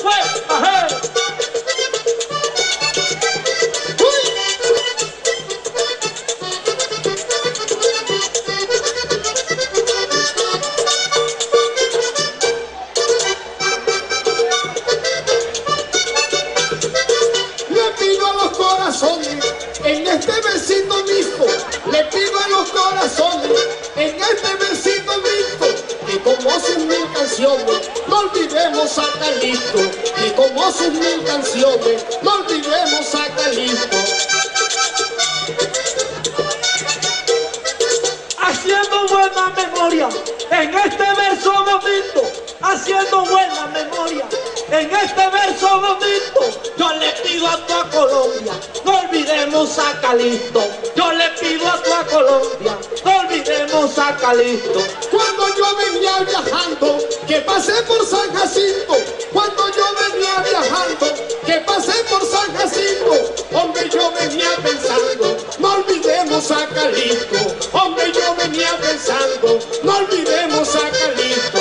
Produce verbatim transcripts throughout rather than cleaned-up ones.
fue, ajá. En este versito mismo, le pido a los corazones, en este versito mismo, que como sus mil canciones, no olvidemos a Calixto, que como sus mil canciones, no olvidemos a Calixto. Haciendo buena memoria, en este verso bonito, haciendo buena memoria, en este verso bonito, yo le pido a toda Colombia, no olvidemos a Calixto. Yo le pido a toda Colombia, no olvidemos a Calixto. Cuando yo venía viajando, que pasé por San Jacinto, cuando yo venía viajando, que pasé por San Jacinto, hombre, yo venía pensando, no olvidemos a Calixto. Hombre, yo venía pensando, no olvidemos a Calixto.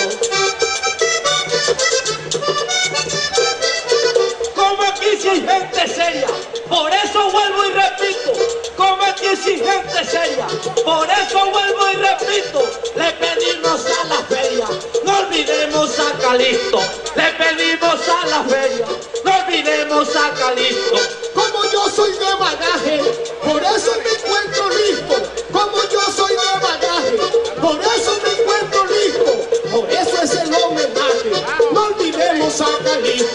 Como aquí sí hay gente seria, por eso vuelvo y repito. Como aquí sí hay gente seria, por eso vuelvo y repito. Le pedimos a la feria, no olvidemos a Calixto. Le pedimos a la feria, no olvidemos a Calixto. Como yo soy de bagaje, por eso me encuentro listo. Como yo soy de bagaje, por eso me encuentro listo. Por eso es el homenaje, no olvidemos a Calixto.